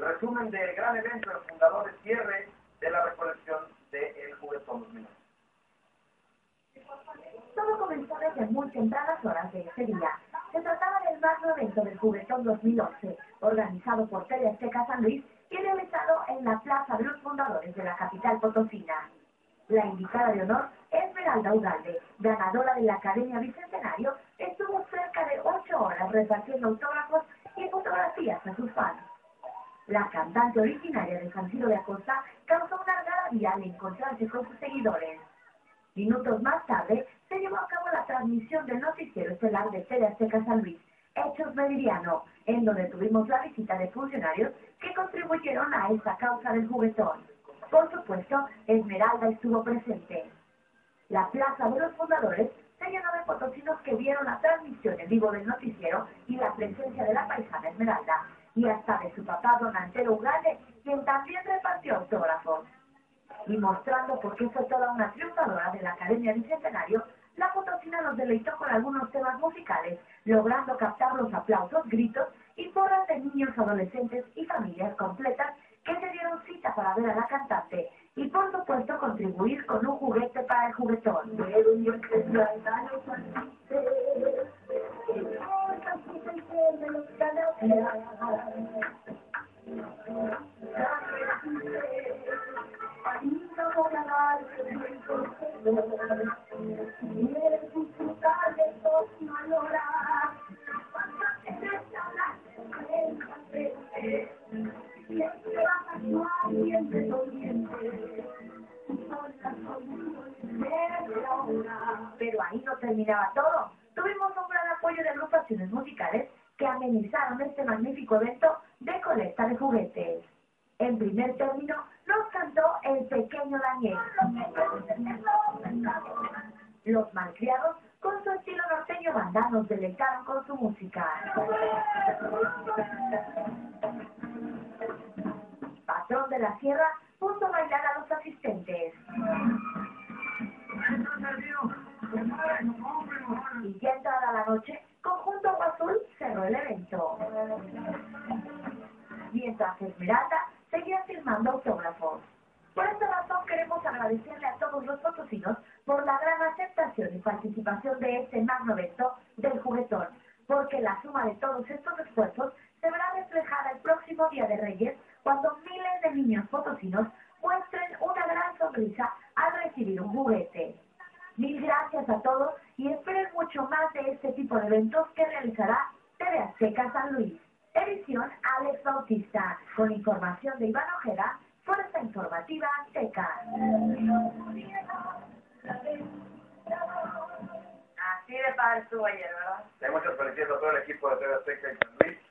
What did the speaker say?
resumen del gran evento del fundador de cierre de la recolección del Juguetón 2011. Todo comenzó desde muy tempranas horas de ese día. Se trataba del magno evento del Juguetón 2011, organizado por TV Azteca San Luis y realizado en la Plaza de los Fundadores de la capital potosina. La invitada de honor, Esmeralda Ugalde, ganadora de la Academia Bicentenario, estuvo cerca de 8 horas repartiendo autógrafos y fotografías a sus fans. La cantante originaria de San Ciro de Acosta causó una algarabía al encontrarse con sus seguidores. Minutos más tarde, se llevó a cabo la transmisión del noticiero estelar de TV Azteca San Luis, Hechos Meridiano, en donde tuvimos la visita de funcionarios que contribuyeron a esta causa del juguetón. Por supuesto, Esmeralda estuvo presente. La Plaza de los Fundadores se llenó de potosinos que vieron la transmisión en vivo del noticiero y la presencia de la paisana Esmeralda, y hasta de su papá Don Antero Ugalde, quien también repartió autógrafos. Y mostrando por qué fue toda una triunfadora de la Academia Bicentenario, la potosina nos deleitó con algunos temas musicales, logrando captar los aplausos, gritos y porras de niños, adolescentes y familias completas que se dieron cita para ver a la cantante y, por supuesto, contribuir con un juguete para el juguetón. Pero ahí no terminaba todo. Tuvimos un gran apoyo de agrupaciones musicales que amenizaron este magnífico evento de colecta de juguetes. En primer término, nos cantó el pequeño Daniel. Los malcriados, con su estilo norteño banda, nos deleitaron con su música. Patrón de la Sierra puso a bailar a los asistentes. Y ya entrada la noche, Conjunto Agua Azul cerró el evento. Mientras Esmeralda seguía firmando autógrafos. Por esta razón queremos agradecerle a todos los potosinos por la gran aceptación y participación de este magno evento del juguetón, porque la suma de todos estos esfuerzos se verá reflejada el próximo Día de Reyes, cuando miles de niños potosinos muestren una gran sonrisa al recibir un juguete. Mil gracias a todos y esperen mucho más de este tipo de eventos que realizará TV Azteca San Luis. Edición Alex Bautista, con información de Iván Ojeda, Fuerza Informativa Azteca. Así de padre estuvo ayer, ¿verdad? Le muchas felicidades a todo el equipo de TV Azteca y San Luis.